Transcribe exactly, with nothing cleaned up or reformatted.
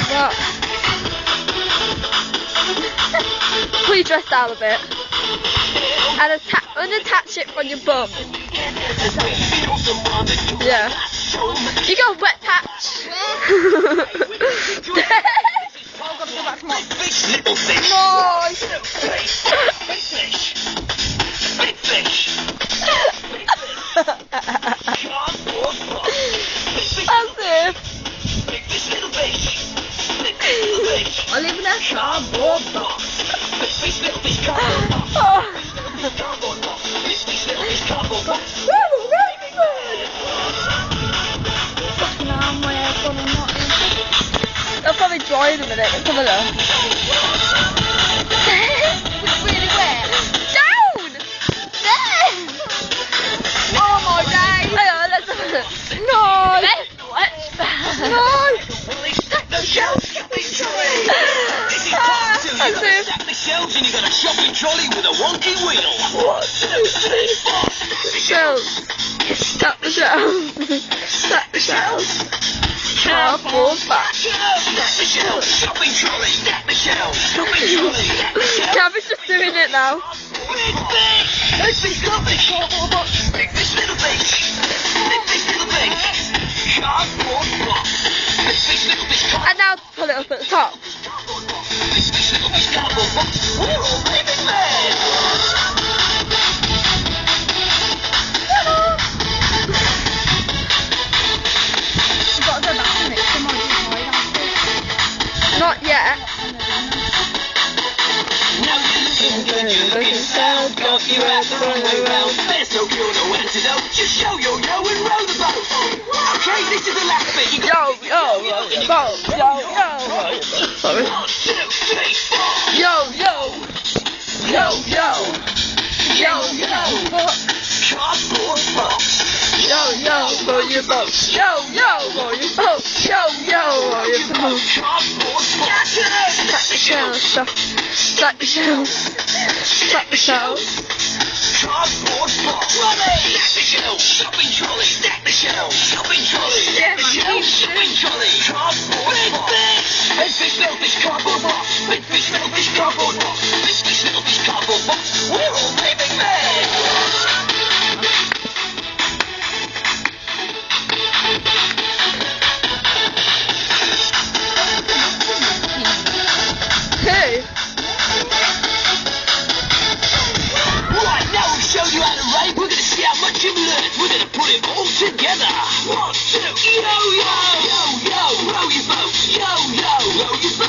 What? Pull your dress down a bit. And atta unattach it from your bum. Yeah. You got a wet patch. No. Big fish. Big fish. As if. Big fish, little fish. Big fish, little fish. I live in a cardboard box. Big fish, little fish, cardboard box. Oh. Cardboard box. Big fish, little fish, cardboard box. They'll probably dry in a minute. Let's have a look. It's really wet. Down! There! Oh my days! Hang on, let's have a look. No! What? No! The shells shopping trolley. This is Ah, part two. You that's gotta it. stack the shells and you got a shopping trolley with a wonky wheel. One, two, three, four. Stack the Shells. Stack the shells. Stack the shells. Cardboard box. Stack the shells. Shopping trolley. Stack the shells. Shopping trolley. Stack the shells. Gabby's just doing it now. Big fish. Big fish, little fish. Cardboard box. Big fish, little fish. Big fish, little fish. Cardboard box. Big fish, little fish. And now pull it up at the top. Cardboard box. Big fish, little fish. Cardboard box. We're all living there. You've got to go back on it. Come on, you hide after. Not yet. Now you're looking good, you're looking sound. Got you out the wrong way round. There's no cure, no antidote. Just show your yo and row the boat. Okay, this is the last bit. You Yo, got yo, yo, yo, yo, yo. Sorry. one, two, three, four. Yo, yo. Yo, yo. Yo, yo. Cardboard box. Yo, yo, roll your boat. Yo, yo, roll your boat. Yo, yo, roll your boat. Cardboard box. Stack the shells, stack, stack the shells, stack the shells. Cardboard box. Stack the shells. Shopping trolley. Stack the shells. Shopping trolley. Stack the shells. Shopping trolley. Cardboard box. Big fish, little fish, cardboard box. Big fish, little fish, cardboard box. Big fish, little fish, cardboard box. We're all living there. Hey. Right, now we've shown you how to rave. We're going to see how much you've learned. We're going to put it all together. One, two, yo, yo, yo, yo, row your boat. Yo, yo, row your boat.